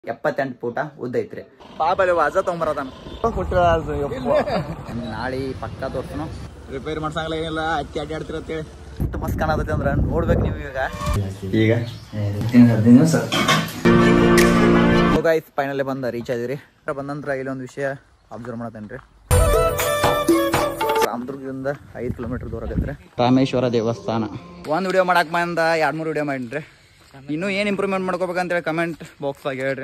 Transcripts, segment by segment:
78 ಫೂಟ ಉದ್ದ ಐತ್ರಿ. ಪಾಪಲ್ಲಿ ವಾಜ ತೊಗೊಂಬರತಾನ ನಾಳೆ ಪಕ್ಕ ತೋರ್ಸನು ರಿಪೇರಿ ಮಾಡ್ಸಂಗಲ್ಲ ಏನಿಲ್ಲ ಅಕ್ಕಿ ಅಡ್ಡಾಡ್ತಿರ ಅಂತೇಳಿ ಎಷ್ಟು ಮಸ್ತ್ ಕಾಣತೈತಿ ಅಂದ್ರ ನೋಡ್ಬೇಕು ನೀವು ಈಗ ಗೈಸ್ ಫೈನಲಿ ಬಂದ ರೀಚ್ ಆಗಿರಿ. ಬಂದಂತ್ರ ಇಲ್ಲೊಂದು ವಿಷಯ ಅಬ್ಸರ್ವ್ ಮಾಡತ್ತೇನ್ರಿ. ರಾಮದುರ್ಗದಿಂದ 5 ಕಿಲೋಮೀಟರ್ ದೂರ ಆಗೈತ್ರಿ ರಾಮೇಶ್ವರ ದೇವಸ್ಥಾನ. ಒಂದು ವಿಡಿಯೋ ಮಾಡಕ್ ಬಂದ 2-3 ವಿಡಿಯೋ ಮಾಡಿನ್ರಿ. ಇನ್ನೂ ಏನು ಇಂಪ್ರೂವ್ಮೆಂಟ್ ಮಾಡ್ಕೋಬೇಕಂತೇಳಿ ಕಮೆಂಟ್ ಬಾಕ್ಸ್ದಾಗ ಹೇಳ್ರಿ.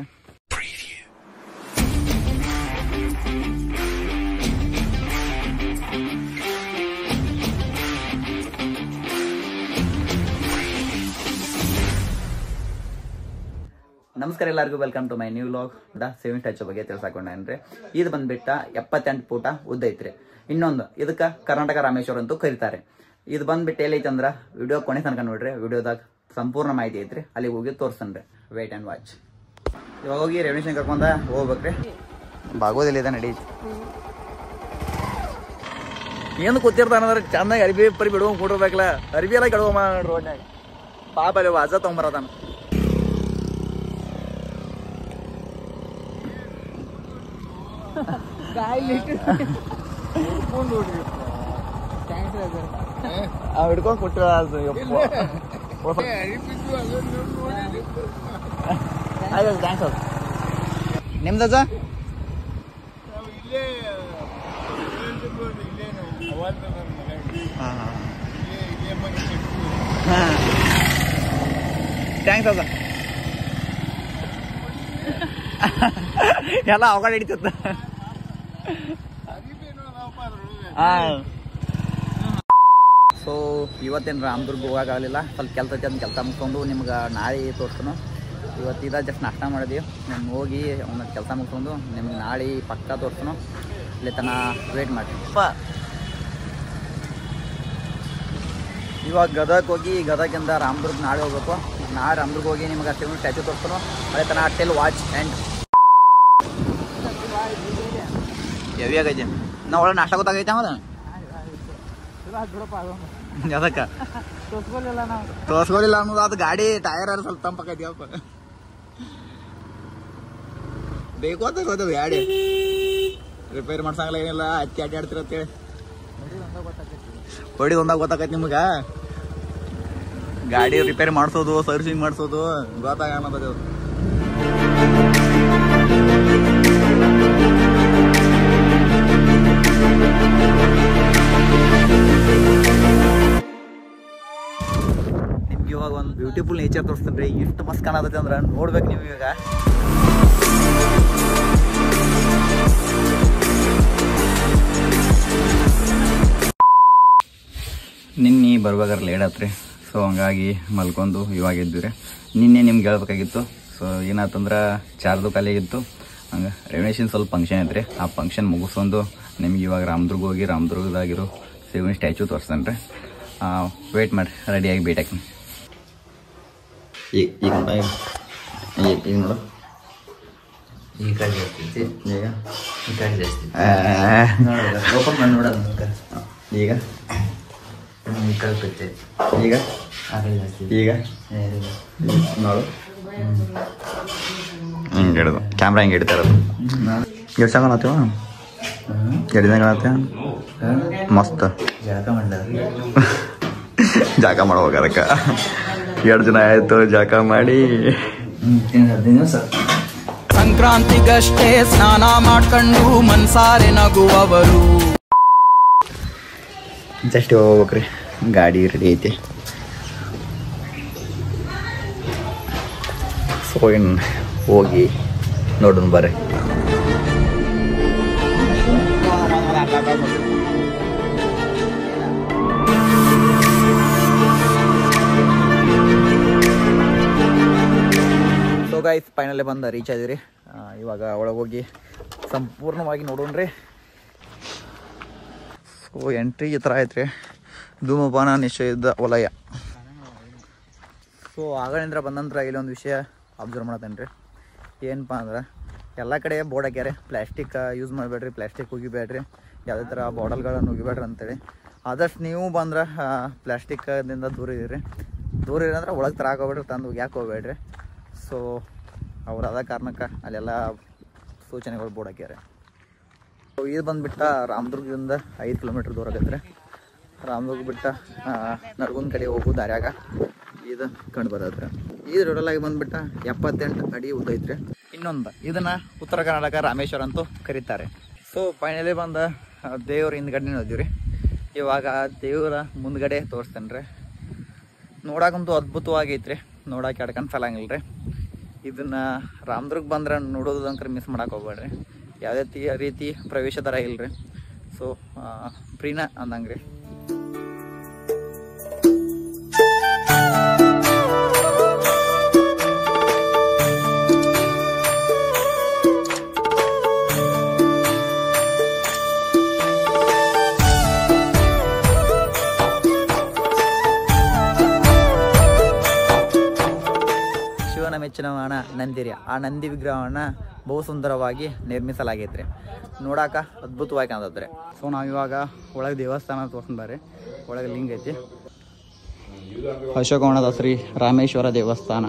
ನಮಸ್ಕಾರ ಎಲ್ಲರಿಗೂ, welcome to my new vlog. ಸೇವಿಂಗ್ ಸ್ಟ್ಯಾಚು ಬಗ್ಗೆ ತಿಳ್ಸಾಕೊಂಡೇನ್ರಿ. ಇದು ಬಂದ್ಬಿಟ್ಟ 78 ಫೂಟ ಉದ್ದ ಐತ್ರಿ. ಇನ್ನೊಂದು ಇದಕ್ಕೆ ಕರ್ನಾಟಕ ರಾಮೇಶ್ವರ ಅಂತೂ ಕರೀತಾರೆ. ಇದು ಬಂದ್ಬಿಟ್ಟು ಎಲ್ಲೈತೆ ಅಂದ್ರೆ ವಿಡಿಯೋ ಕೊನೆ ತನಕ ನೋಡ್ರಿ. ವಿಡಿಯೋದಾಗ ಸಂಪೂರ್ಣ ಮಾಹಿತಿ ಐತ್ರಿ, ಅಲ್ಲಿಗೆ ಹೋಗಿ ತೋರ್ಸನ್ರಿ. Wait and watch. ಇವಾಗ ಹೋಗಿ ರೆವಿನೇಷನ್ ಕರ್ಕೊಂಡ ಹೋಗ್ಬೇಕ್ರಿ. ಬಾಗೋದಿಲ್ಲ ಇದೆ ನಡೀತಿ. ಏನು ಕೂತಿರ್ತಾನಂದ್ರೆ ಚಂದಾಗಿ ಅರಿಬಿ ಪರಿ ಬಿಡುವ ಕೂಡಿರ್ಬೇಕಲ್ಲ. ಅರಿಬಿ ಎಲ್ಲ ಕೆಡುವ ರೋಡ್ನಾಗ ಪಾಪ ಅಲ್ಲಿ ವಾಜ ತೊಗೊಂಬರತಾನ. ಹಿಡ್ಕೊಂಡು ಕೊಟ್ಟ ನಿಮ್ದಜ ಥ್ಯಾಂಕ್ಸ್ ಅದ ಎಲ್ಲ ಅವಘಡ ಹಿಡಿತದ. ಸೊ ಇವತ್ತೇನು ರಾಮದುರ್ಗ ಹೋಗೋಕ್ಕಾಗಲಿಲ್ಲ, ಸ್ವಲ್ಪ ಕೆಲಸ ಐತಿ. ಅದನ್ನ ಕೆಲಸ ಮುಗಿಸ್ಕೊಂಡು ನಿಮ್ಗೆ ನಾಳೆ ತೋರಿಸ್ತಾನು. ಇವತ್ತಿದ ಜಸ್ಟ್ ನಾಷ್ಟ ಮಾಡಿದೀವಿ. ನಾನು ಹೋಗಿ ಒಂದು ಕೆಲಸ ಮುಗಿಸ್ಕೊಂಡು ನಿಮ್ಗೆ ನಾಳೆ ಪಕ್ಕ ತೋರಿಸ್ತಾನು. ಇಲ್ಲಿ ತನ ವೇಟ್ ಮಾಡಿ. ಇವಾಗ ಗದಗ ಹೋಗಿ ಗದಗಿಂದ ರಾಮದುರ್ಗ ನಾಳೆ ಹೋಗ್ಬೇಕು. ನಾಳೆ ರಾಮದುರ್ಗ ಹೋಗಿ ನಿಮ್ಗೆ ಶಿವನ ಸ್ಟ್ಯಾಚು ತೋರಿಸ್ತಾನು. ಅದೇ ತನ ಟೆಲ್ ವಾಚ್ ಆ್ಯಂಡ್ ಹೆವಿ ಆಗೈತೆ. ನಾವು ಒಳ್ಳೆ ನಾಷ್ಟ ಗೊತ್ತಾಗೈತೆ ಅವದ ಅದಕ್ಕೆ ತೋರ್ಸ್ಕೊಲಿಲ್ಲ ಅನ್ನೋದು. ಅದು ಗಾಡಿ ಟೈರ್ ಸ್ವಲ್ಪ ತಂಪಾಕೈತಿ. ಅಪ್ಪ ಬೇಕು ಅಂತ ಗೊತ್ತದ ಗಾಡಿ ರಿಪೇರಿ ಮಾಡ್ಸಂಗಲ್ಲ ಏನಿಲ್ಲ ಅಕ್ಕಿ ಅಡ್ಡಾಡ್ತಿರ ಅಂತೇಳಿ ಹೊಡಿದು ಒಂದಾಗ ಗೊತ್ತಾಕೈತಿ ನಿಮ್ಗೆ. ಗಾಡಿ ರಿಪೇರಿ ಮಾಡಿಸೋದು ಸರ್ವಿಸಿಂಗ್ ಮಾಡಿಸೋದು ಗೊತ್ತಾಗ ಅನ್ನೋದು. ನಿಮ್ಗೆ ಇವಾಗ ಒಂದು ಬ್ಯೂಟಿಫುಲ್ ನೇಚರ್ ತೋರಿಸ್ತೀನಿ ರೀ. ಎಷ್ಟು ಮಸ್ತ್ ಕಾಣತೈತಿ ಅಂದ್ರೆ ನೋಡ್ಬೇಕು ನೀವು. ಇವಾಗ ನಿನ್ನೆ ಬರ್ಬೇಕಾದ್ರೆ ಲೇಟ್ ಆತ್ರಿ. ಸೊ ಹಂಗಾಗಿ ಮಲ್ಕೊಂಡು ಇವಾಗ ಇದ್ವಿ. ನಿನ್ನೆ ನಿಮ್ಗೆ ಹೇಳ್ಬೇಕಾಗಿತ್ತು. ಸೊ ಏನಾಯ್ತಂದ್ರೆ ಚಾರ್ದು ಖಾಲಿಯಾಗಿತ್ತು. ಹಂಗೆ ರೆವಿನೇಷನ್ ಸ್ವಲ್ಪ ಫಂಕ್ಷನ್ ಐತ್ರಿ. ಆ ಫಂಕ್ಷನ್ ಮುಗಿಸ್ಕೊಂಡು ನಿಮ್ಗೆ ಇವಾಗ ರಾಮದುರ್ಗ ಹೋಗಿ ರಾಮದುರ್ಗದಾಗಿರೋ ಶಿವನ ಸ್ಟ್ಯಾಚು ತೋರಿಸ್ತೇನೆ ರೀ. ವೇಟ್ ಮಾಡಿ, ರೆಡಿಯಾಗಿ ಭೇಟಿ ಹಾಕಿ. ಈಗ ನೋಡು ಈ ಕಡೆ ಜಾಸ್ತಿ ಈಗ ಈ ಕಡೆ ಜಾಸ್ತಿ ಓಪನ್ ಮಾಡಿ ನೋಡೋದು. ಈಗ ಈ ಕಡೆ ಕಚ್ಚೆ ಈಗ ಆ ಕಡೆ ಜಾಸ್ತಿ ಈಗ ನೋಡು. ಹಿಂಗೆ ಹಿಡಿದು ಕ್ಯಾಮ್ರಾ ಹಿಂಗೆ ಹಿಡಿತಾ ಇರೋದು. ಎಷ್ಟು ಚೆನ್ನಾಗಿ ಕಾಣತ್ತೀವ, ಎಡಿದಂಗೆ ಕಾಣತ್ತೆ. ಮಸ್ತ್ ಜಳಕ ಮಾಡ್ಲಾರ್ರಿ ಜಾಗ ಮಾಡೋವಾಗ ಅದಕ್ಕೆ 2 ದಿನ ಆಯಿತು ಜಾಗ ಮಾಡಿ. 15 ದಿವಸ ಸಂಕ್ರಾಂತಿಗಷ್ಟೇ ಸ್ನಾನ ಮಾಡ್ಕೊಂಡು ಮನ್ಸಾರೆ ನಗುವವರು. ಜಸ್ಟ್ ಹೋಗ್ಬೇಕ್ರಿ. ಗಾಡಿ ರೆಡಿ ಐತಿ. ಸೊ ಇನ್ನು ಹೋಗಿ ನೋಡೋಣ ಬರ್ರಿ. ಸೊ ಗೈಸ್ ಫೈನಲಿ ಬಂದ ರೀಚ್ ಆಗಿರಿ. ಇವಾಗ ಒಳಗೆ ಹೋಗಿ ಸಂಪೂರ್ಣವಾಗಿ ನೋಡೋಣ್ರಿ. ಸೊ ಎಂಟ್ರಿ ಈ ಥರ ಐತ್ರಿ. ಧೂಮಪಾನ ನಿಷೇಧ ವಲಯ. ಸೊ ಆಗಳಿಂದ ಬಂದಂತ್ರ ಇಲ್ಲೊಂದು ವಿಷಯ ಅಬ್ಸರ್ವ್ ಮಾಡತ್ತೇನೆ ರೀ. ಏನಪ್ಪ ಅಂದ್ರೆ ಎಲ್ಲ ಕಡೆ ಬೋರ್ಡ್ ಹಾಕ್ಯಾರೆ, ಪ್ಲಾಸ್ಟಿಕ್ ಯೂಸ್ ಮಾಡಬೇಡ್ರಿ, ಪ್ಲಾಸ್ಟಿಕ್ ಉಗಿಬೇಡ್ರಿ, ಯಾವುದೇ ಥರ ಬಾಟಲ್ಗಳನ್ನು ಉಗಿಬೇಡ್ರಿ ಅಂತೇಳಿ. ಆದಷ್ಟು ನೀವು ಬಂದ್ರೆ ಪ್ಲಾಸ್ಟಿಕ್ದಿಂದ ದೂರ ಇರಿ. ದೂರ ಇರಂದ್ರೆ ಒಳಗೆ ತರಾಕ್ ಹೋಗ್ಬೇಡ್ರಿ, ತಂದು ಉಗ್ಯಾಕೆ ಹೋಗ್ಬೇಡ್ರಿ. ಸೊ ಅವ್ರು ಅದ ಕಾರಣಕ್ಕೆ ಅಲ್ಲೆಲ್ಲ ಸೂಚನೆಗಳು ಬೋರ್ಡ್ ಹಾಕ್ಯಾರೆ. ಇದು ಬಂದುಬಿಟ್ಟ ರಾಮದುರ್ಗದಿಂದ 5 ಕಿಲೋಮೀಟ್ರ್ ದೂರ ಆಗತ್ತೆ. ರಾಮದುರ್ಗ ಬಿಟ್ಟ ನರಗುಂದ ಕಡೆ ಹೋಗೋ ದಾರ್ಯಾಗ ಇದು ಕಂಡು ಬರತ್ತೆ. ಈ ರೋಡಲ್ಲಾಗಿ ಬಂದುಬಿಟ್ಟ 78 ಅಡಿ ಉದ್ದ ಐತ್ರಿ. ಇನ್ನೊಂದು ಇದನ್ನು ಉತ್ತರ ಕರ್ನಾಟಕ ರಾಮೇಶ್ವರ ಅಂತೂ ಕರೀತಾರೆ. ಸೊ ಫೈನಲಿ ಬಂದು ದೇವ್ರ ಹಿಂದ್ಗಡೆ ನೋಡಿದ್ವಿ ರೀ. ಇವಾಗ ದೇವರ ಮುಂದ್ಗಡೆ ತೋರಿಸ್ತೇನೆ ರೀ. ನೋಡಕ್ಕಂತೂ ಅದ್ಭುತವಾಗೈತ್ರಿ. ನೋಡಕ್ಕೆ ಎಡ್ಕೊಂಡು ಫಲಾಂಗಿಲ್ಲ ರೀ. ಇದನ್ನು ರಾಮದುರ್ಗ ಬಂದ್ರೆ ನೋಡೋದಂಕ್ರೆ ಮಿಸ್ ಮಾಡಕ್ಕೆ ಹೋಗ್ಬೇಡ್ರಿ. ಯಾವುದೇ ರೀತಿ ಪ್ರವೇಶ ದರ ಇಲ್ರಿ. ಸೊ ಫ್ರೀನ ಅಂದಂಗೆ ರೀ. ಮೆಚ್ಚಿನ ವಾಹನ ನಂದಿರಿ. ಆ ನಂದಿ ವಿಗ್ರಹವನ್ನು ಬಹು ಸುಂದರವಾಗಿ ನಿರ್ಮಿಸಲಾಗೈತ್ರಿ. ನೋಡಾಕ ಅದ್ಭುತವಾಗಿ ಕಾಣತ್ರಿ. ಸೊ ನಾವಿವಾಗ ಒಳಗೆ ದೇವಸ್ಥಾನ ತೋರಿಸ್ಬಾರಿ. ಒಳಗೆ ಲಿಂಗ ಐತಿ. ಅಶೋಕವನದ ಶ್ರೀ ರಾಮೇಶ್ವರ ದೇವಸ್ಥಾನ.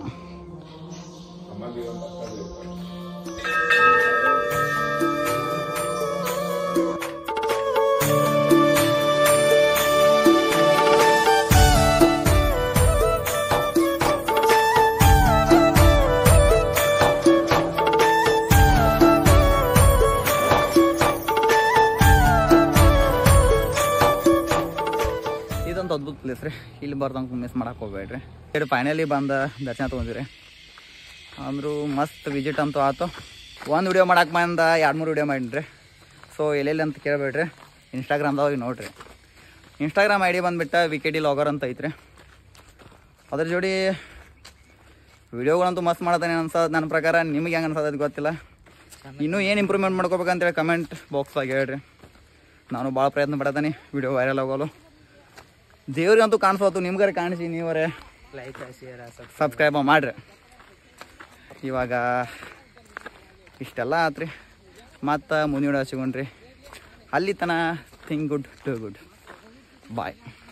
ಅದ್ಭುತ ಪ್ಲೇಸ್ ರೀ. ಇಲ್ಲಿ ಬರ್ದಂಗೆ ಮಿಸ್ ಮಾಡಕ್ಕೆ ಹೋಗ್ಬೇಡ್ರಿ. ಫೈನಲಿ ಬಂದು ದರ್ಶನ ತೊಗೊಂಡಿರಿ. ಅಂದರೂ ಮಸ್ತ್ ವಿಸಿಟ್ ಅಂತೂ ಆಯ್ತು. ಒಂದು ವಿಡಿಯೋ ಮಾಡಕ್ಕೆ ಬಂದ 2-3 ವಿಡಿಯೋ ಮಾಡಿದ್ರಿ. ಸೊ ಎಲ್ಲೆಲ್ಲಿ ಅಂತ ಕೇಳಬೇಡ್ರಿ. ಇನ್ಸ್ಟಾಗ್ರಾಮ್ದಾಗ ನೋಡಿರಿ. ಇನ್ಸ್ಟಾಗ್ರಾಮ್ ಐ ಡಿ ಬಂದುಬಿಟ್ಟು VKD ಲಾಗರ್ ಅಂತ ಐತ್ರಿ. ಅದ್ರ ಜೋಡಿ ವಿಡಿಯೋಗಳಂತೂ ಮಸ್ತ್ ಮಾಡತಾನೆ ಅನ್ಸೋದು ನನ್ನ ಪ್ರಕಾರ. ನಿಮಗೆ ಹೆಂಗೆ ಅನ್ಸೋದು ಗೊತ್ತಿಲ್ಲ. ಇನ್ನೂ ಏನು ಇಂಪ್ರೂವ್ಮೆಂಟ್ ಮಾಡ್ಕೋಬೇಕಂತೇಳಿ ಕಮೆಂಟ್ ಬಾಕ್ಸ್ದಾಗ ಹೇಳ್ರಿ. ನಾನು ಭಾಳ ಪ್ರಯತ್ನ ಪಡ್ತಾನೆ ವಿಡಿಯೋ ವೈರಲ್ ಆಗೋಲು. ದೇವ್ರಿಗಂತೂ ಕಾಣಿಸೋದು, ನಿಮ್ಗಾರೆ ಕಾಣಿಸಿ, ನೀವರೇ ಲೈಕ್ ಶೇರ್ ಸಬ್ಸ್ಕ್ರೈಬ್ ಮಾಡಿರಿ. ಇವಾಗ ಇಷ್ಟೆಲ್ಲ ಆತ್ರಿ. ಮತ್ತು ಮುಂದಿನ ಸಿಗೋಣ್ರಿ. ಅಲ್ಲಿ ತನಕ think good, do good. Bye.